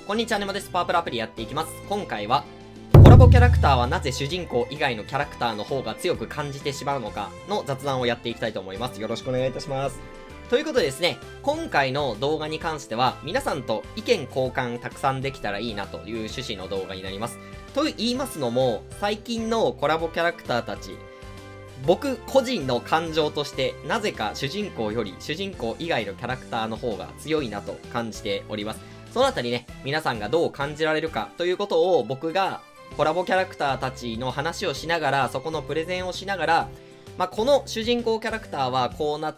こんにちは、ねまです。パワープロアプリやっていきます。今回は、コラボキャラクターはなぜ主人公以外のキャラクターの方が強く感じてしまうのかの雑談をやっていきたいと思います。よろしくお願いいたします。ということでですね、今回の動画に関しては、皆さんと意見交換たくさんできたらいいなという趣旨の動画になります。と言いますのも、最近のコラボキャラクターたち、僕個人の感情として、なぜか主人公より主人公以外のキャラクターの方が強いなと感じております。そのあたりね、皆さんがどう感じられるかということを僕がコラボキャラクターたちの話をしながら、そこのプレゼンをしながら、この主人公キャラクターはこうなって、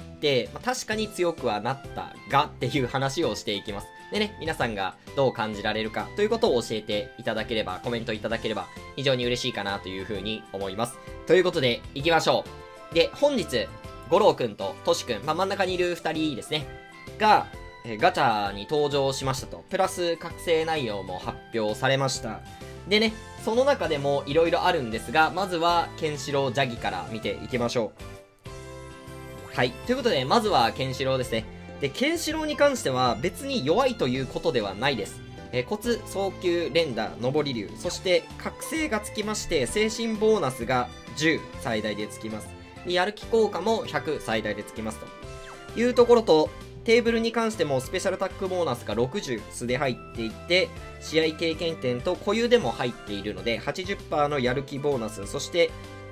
確かに強くはなったがっていう話をしていきます。でね、皆さんがどう感じられるかということを教えていただければ、コメントいただければ非常に嬉しいかなというふうに思います。ということで、行きましょう。で、本日、五郎くんとトシくん、真ん中にいる二人ですね、が、ガチャに登場しましたと。プラス覚醒内容も発表されました。でね、その中でも色々あるんですが、まずは、ケンシロウジャギから見ていきましょう。はい。ということで、まずはケンシロウですね。で、ケンシロウに関しては別に弱いということではないです。骨、早急、連打、上り竜、そして覚醒がつきまして、精神ボーナスが10最大でつきます。で、やる気効果も100最大でつきますというところと、テーブルに関してもスペシャルタックボーナスが60素で入っていて、試合経験点と固有でも入っているので 80% のやる気ボーナス、そして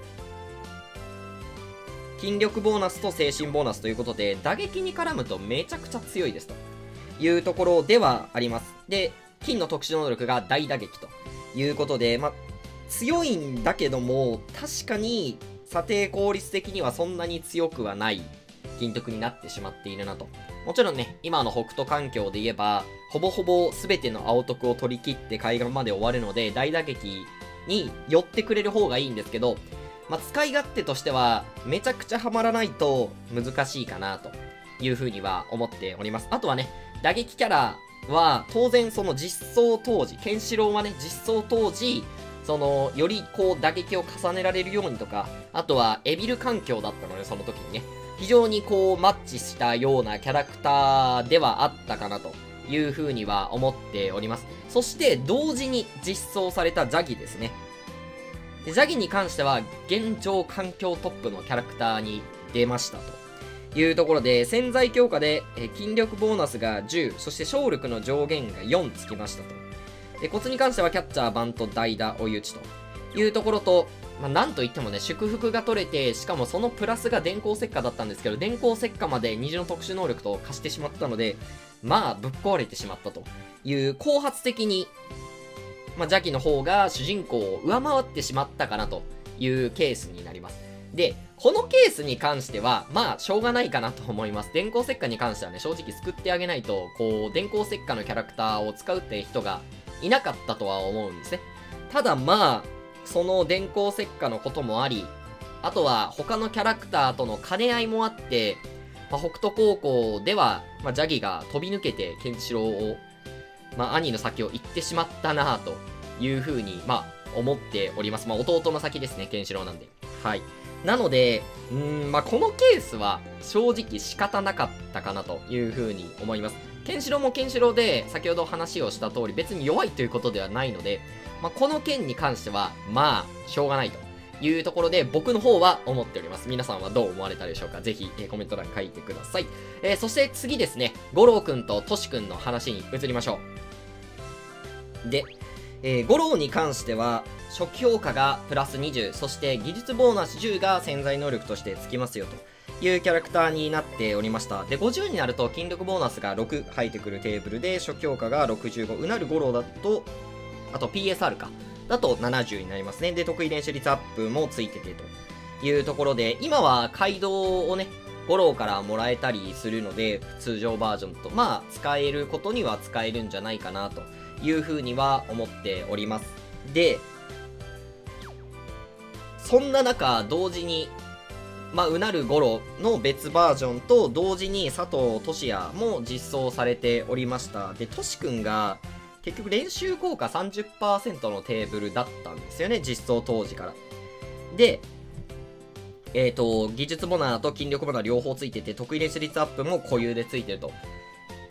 筋力ボーナスと精神ボーナスということで、打撃に絡むとめちゃくちゃ強いですというところではあります。で、金の特殊能力が大打撃ということで、強いんだけども、確かに査定効率的にはそんなに強くはない金徳になってしまっているなと。もちろんね、今の北斗環境で言えば、ほぼほぼ全ての青徳を取り切って海岸まで終わるので、大打撃に寄ってくれる方がいいんですけど、使い勝手としては、めちゃくちゃハマらないと難しいかなというふうには思っております。あとはね、打撃キャラは、当然その実装当時、ケンシロウはね、実装当時、より打撃を重ねられるようにとか、あとはエビル環境だったので、その時にね、非常にマッチしたようなキャラクターではあったかなというふうには思っております。そして同時に実装されたジャギですね。でジャギに関しては現状環境トップのキャラクターに出ましたというところで、潜在強化で筋力ボーナスが10、そして勝力の上限が4つきましたと。で骨に関してはキャッチャー、バント、代打、追い打ちというところと、なんといってもね、祝福が取れて、しかもそのプラスが電光石火だったんですけど、電光石火まで虹の特殊能力と貸してしまったので、ぶっ壊れてしまったという後発的に、ジャギの方が主人公を上回ってしまったかなというケースになります。で、このケースに関しては、しょうがないかなと思います。電光石火に関してはね、正直救ってあげないと、電光石火のキャラクターを使うって人がいなかったとは思うんですね。ただその電光石火のこともあり、あとは他のキャラクターとの兼ね合いもあって、北斗高校では、ジャギが飛び抜けてケンシロウを、兄の先を行ってしまったなぁというふうに、思っております。弟の先ですね、ケンシロウなんで。はい。なので、このケースは正直仕方なかったかなというふうに思います。ケンシロウもケンシロウで、先ほど話をした通り、別に弱いということではないので、この件に関しては、しょうがないというところで、僕の方は思っております。皆さんはどう思われたでしょうか？ぜひ、コメント欄書いてください。そして次ですね、五郎くんとトシくんの話に移りましょう。で、五郎に関しては、初期評価がプラス20、そして技術ボーナス10が潜在能力としてつきますよというキャラクターになっておりました。で、50になると筋力ボーナスが6入ってくるテーブルで、初期評価が65、うなる五郎だと、あと PSR か。だと70になりますね。で、得意練習率アップもついててというところで、今は街道をね、五郎からもらえたりするので、通常バージョンと、使えることには使えるんじゃないかなというふうには思っております。で、そんな中、同時に、うなる五郎の別バージョンと同時に佐藤俊也も実装されておりました。で、トシくんが、結局練習効果 30% のテーブルだったんですよね、実装当時から。で、技術ボナーと筋力ボナー両方ついてて、得意練習率アップも固有でついてると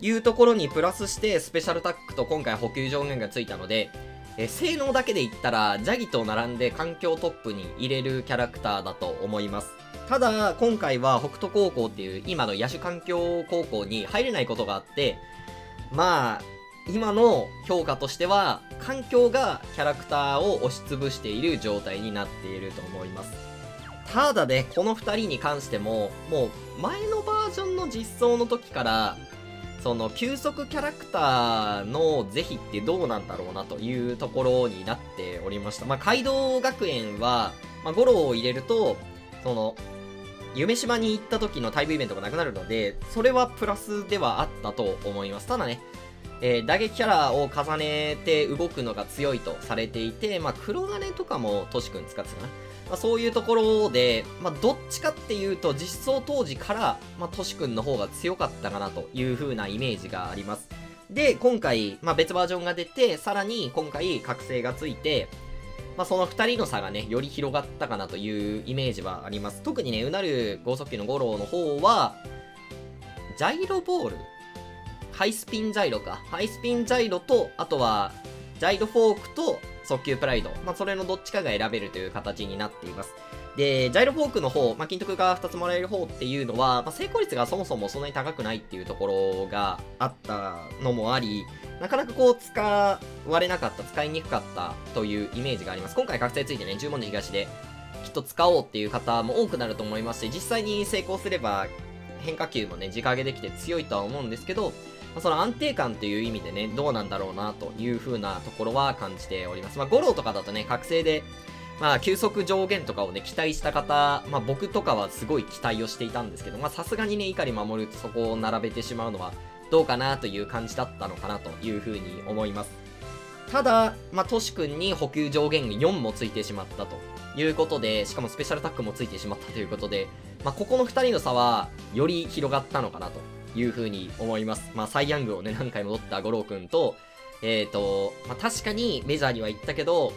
いうところにプラスしてスペシャルタックと今回補給上限がついたので、性能だけで言ったらジャギと並んで環境トップに入れるキャラクターだと思います。ただ今回は北斗高校っていう今の野手環境高校に入れないことがあって、まあ今の評価としては環境がキャラクターを押しつぶしている状態になっていると思います。ただね、この2人に関してももう前のバージョンの実装の時からその急速キャラクターの是非ってどうなんだろうなというところになっておりました。街道学園は、ゴロを入れるとその夢島に行った時のタイムイベントがなくなるので、それはプラスではあったと思います。ただね、打撃キャラを重ねて動くのが強いとされていて、黒金とかもトシ君使ってたかな。そういうところで、どっちかっていうと実装当時から、トシ君の方が強かったかなという風なイメージがあります。で、今回、別バージョンが出て、さらに今回覚醒がついて、その2人の差がね、より広がったかなというイメージはあります。特にね、うなる剛速球の五郎の方は、ジャイロボールハイスピンジャイロか。ハイスピンジャイロと、あとは、ジャイロフォークと速球プライド。それのどっちかが選べるという形になっています。で、ジャイロフォークの方、金徳が2つもらえる方っていうのは、成功率がそもそもそんなに高くないっていうところがあったのもあり、なかなか使われなかった、使いにくかったというイメージがあります。今回覚醒ついてね、10文字東できっと使おうっていう方も多くなると思いますし、実際に成功すれば変化球もね、直上げできて強いとは思うんですけど、その安定感という意味でね、どうなんだろうなという風なところは感じております。ゴロとかだとね、覚醒で、球速上限とかをね、期待した方、僕とかはすごい期待をしていたんですけど、さすがにね、碇守とそこを並べてしまうのはどうかなという感じだったのかなという風に思います。ただ、トシ君に補給上限4もついてしまったということで、しかもスペシャルタックもついてしまったということで、ここの2人の差はより広がったのかなという風に思います。サイヤングをね、何回も取った五郎くんと、確かにメジャーには行ったけど、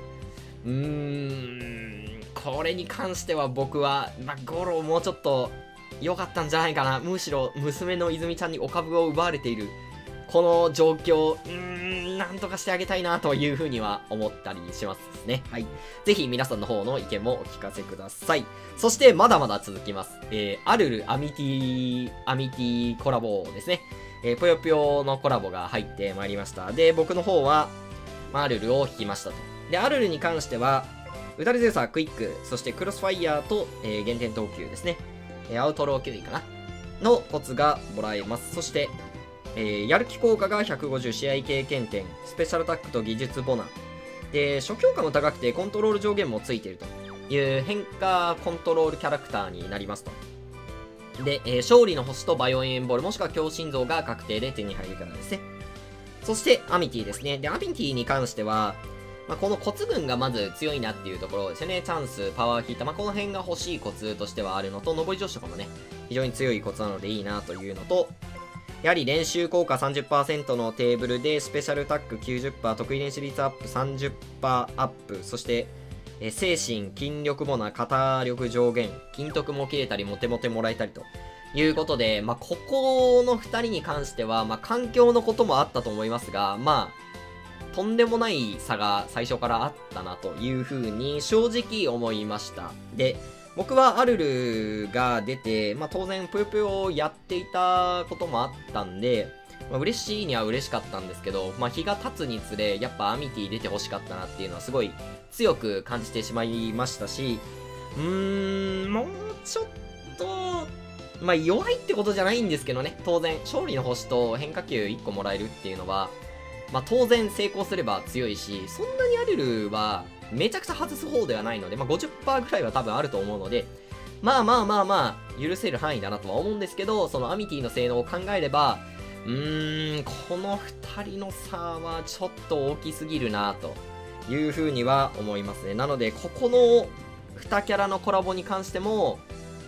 これに関しては僕は、五郎もうちょっと良かったんじゃないかな。むしろ娘の泉ちゃんにお株を奪われている、この状況、なんとかしてあげたいなというふうには思ったりしますね。はい。ぜひ皆さんの方の意見もお聞かせください。そしてまだまだ続きます。アルル、アミティコラボですね。ぽよぽよのコラボが入ってまいりました。で、僕の方は、アルルを引きましたと。で、アルルに関しては、ウダルゼーサー、クイック、そしてクロスファイヤーと、減点投球ですね。アウトロー9位かなのコツがもらえます。そして、やる気効果が150、試合経験点、スペシャルタックと技術ボナ。で、初強化も高くてコントロール上限もついているという変化コントロールキャラクターになりますと。で、勝利の星とバイオエンボールもしくは強心臓が確定で手に入るからですね。そしてアミティですね。で、アミティに関しては、このコツ群がまず強いなっていうところですよね。チャンス、パワーヒーター、この辺が欲しいコツとしてはあるのと、上り女子とかもね、非常に強いコツなのでいいなというのと、やはり練習効果 30% のテーブルでスペシャルタック 90%、得意練習率アップ 30% アップ、そして、精神、筋力ボナ、肩力上限、筋徳も切れたり、モテモテもらえたりということで、ここの2人に関しては、環境のこともあったと思いますが、とんでもない差が最初からあったなというふうに正直思いました。で、僕はアルルが出て、当然ぷよぷよをやっていたこともあったんで、嬉しいには嬉しかったんですけど、日が経つにつれ、やっぱアミティ出てほしかったなっていうのはすごい強く感じてしまいましたし、もうちょっと、弱いってことじゃないんですけどね、当然、勝利の星と変化球1個もらえるっていうのは、当然成功すれば強いし、そんなにアルルはめちゃくちゃ外す方ではないので、50% ぐらいは多分あると思うので、許せる範囲だなとは思うんですけど、そのアミティの性能を考えれば、この2人の差はちょっと大きすぎるなというふうには思いますね。なので、ここの2キャラのコラボに関しても、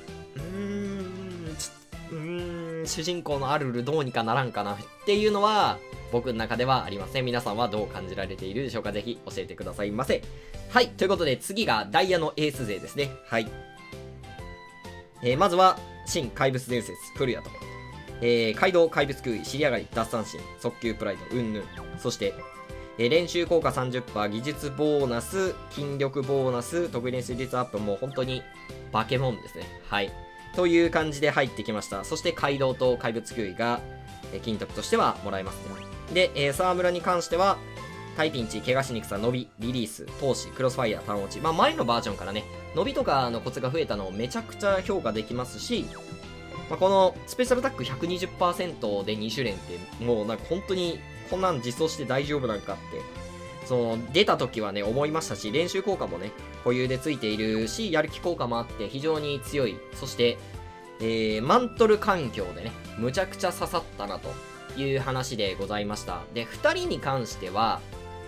主人公のアルルどうにかならんかなっていうのは、僕の中ではありません。皆さんはどう感じられているでしょうか。ぜひ教えてくださいませ。はい。ということで次がダイヤのエース勢ですね。はい。まずは、新怪物伝説、古谷と。 街道、怪物空位、尻上がり、奪三振、速球プライド、うんぬん。そして、練習効果 30%、技術ボーナス、筋力ボーナス、得意練習率アップ、もう本当に化け物ですね。はい。という感じで入ってきました。そして街道と怪物空位が、金徳としてはもらえますね。で、沢村に関しては、タイピンチ、怪我しにくさ、伸び、リリース、投資、クロスファイヤー、単落ち。まあ前のバージョンからね、伸びとかのコツが増えたのをめちゃくちゃ評価できますし、まあ、このスペシャルアタック 120% で2種連ってもうなんか本当にこんなん実装して大丈夫なんかってその出た時はね思いましたし、練習効果もね固有でついているし、やる気効果もあって非常に強い。そして、マントル環境でねむちゃくちゃ刺さったなという話でございました。で2人に関しては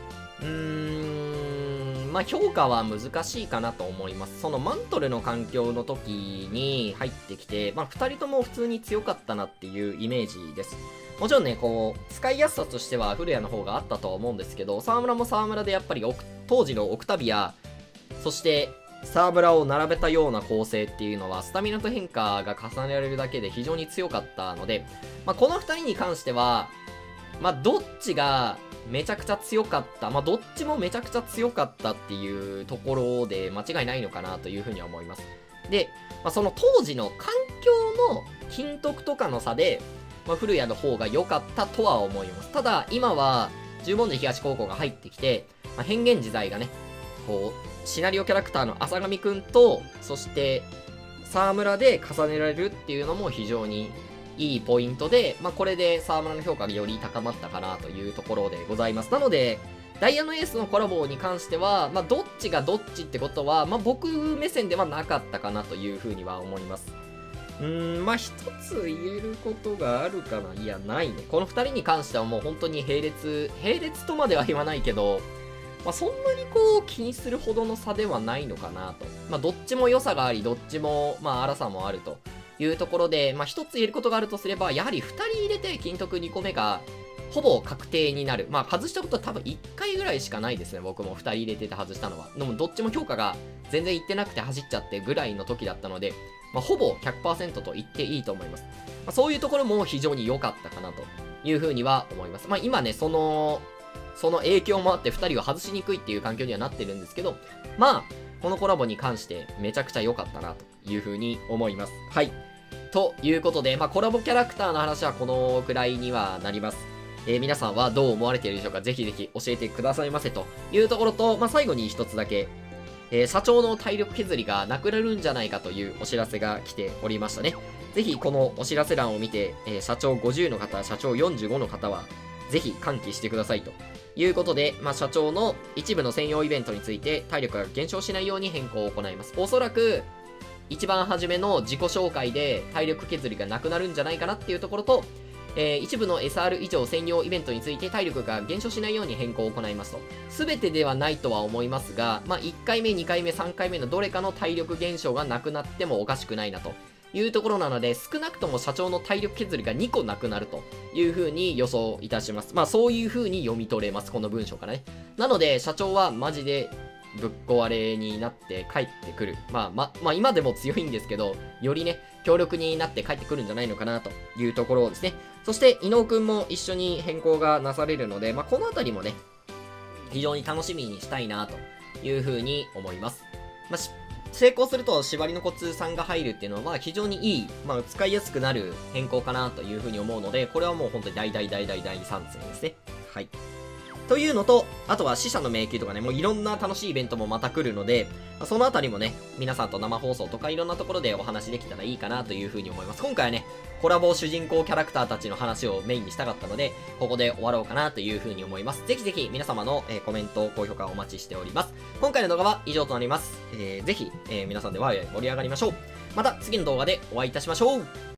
まあ評価は難しいかなと思います。そのマントルの環境の時に入ってきて、まあ2人とも普通に強かったなっていうイメージです。もちろんね、こう、使いやすさとしては古谷の方があったとは思うんですけど、沢村も沢村でやっぱり当時のオクタビア、そして沢村を並べたような構成っていうのは、スタミナと変化が重ねられるだけで非常に強かったので、まあこの2人に関しては、まあどっちが、めちゃくちゃ強かった。まあ、どっちもめちゃくちゃ強かったっていうところで間違いないのかなというふうには思います。で、まあ、その当時の環境の金徳とかの差で、まあ、古谷の方が良かったとは思います。ただ、今は、十文字東高校が入ってきて、まあ、変幻自在がね、こう、シナリオキャラクターの浅上くんと、そして、沢村で重ねられるっていうのも非常にいいポイントで、まあ、これで沢村の評価がより高まったかなというところでございます。なので、ダイヤのエースのコラボに関しては、まあ、どっちがどっちってことは、まあ、僕目線ではなかったかなというふうには思います。まあ、一つ言えることがあるかな。いや、ないね。この二人に関してはもう本当に並列とまでは言わないけど、まあ、そんなにこう気にするほどの差ではないのかなと。まあ、どっちも良さがあり、どっちも、まあ、荒さもあると。いうところで、まあ、一つ言えることがあるとすれば、やはり2人入れて金徳2個目がほぼ確定になる。まあ、外したことは多分1回ぐらいしかないですね。僕も2人入れてて外したのは。でも、どっちも評価が全然いってなくて走っちゃってぐらいの時だったので、まあ、ほぼ 100% と言っていいと思います。まあ、そういうところも非常に良かったかなというふうには思います。まあ、今ね、その影響もあって2人は外しにくいっていう環境にはなってるんですけど、まあ、このコラボに関してめちゃくちゃ良かったなというふうに思います。はい。ということで、まあ、コラボキャラクターの話はこのくらいにはなります。皆さんはどう思われているでしょうか。ぜひぜひ教えてくださいませというところと、まあ、最後に一つだけ、社長の体力削りがなくなるんじゃないかというお知らせが来ておりましたね。ぜひこのお知らせ欄を見て、社長50の方、社長45の方は、ぜひ喚起してくださいということで、まあ、社長の一部の専用イベントについて体力が減少しないように変更を行います。おそらく、一番初めの自己紹介で体力削りがなくなるんじゃないかなっていうところと、一部の SR 以上専用イベントについて体力が減少しないように変更を行いますと。すべてではないとは思いますが、まあ、1回目、2回目、3回目のどれかの体力減少がなくなってもおかしくないなというところなので、少なくとも社長の体力削りが2個なくなるという風に予想いたします。まあ、そういう風に読み取れます、この文章からね。なので、社長はマジで、ぶっ壊れになって帰ってくる。まあ今でも強いんですけど、よりね、強力になって帰ってくるんじゃないのかなというところですね。そして、伊野くんも一緒に変更がなされるので、まあこのあたりもね、非常に楽しみにしたいなというふうに思います。まあ成功すると縛りのコツ3が入るっていうのは非常にいい、まあ使いやすくなる変更かなというふうに思うので、これはもう本当に大賛成ですね。はい。というのと、あとは死者の迷宮とかね、もういろんな楽しいイベントもまた来るので、そのあたりもね、皆さんと生放送とかいろんなところでお話できたらいいかなというふうに思います。今回はね、コラボ主人公キャラクターたちの話をメインにしたかったので、ここで終わろうかなというふうに思います。ぜひぜひ皆様の、コメント、高評価お待ちしております。今回の動画は以上となります。ぜひ、皆さんでワイワイ盛り上がりましょう。また次の動画でお会いいたしましょう。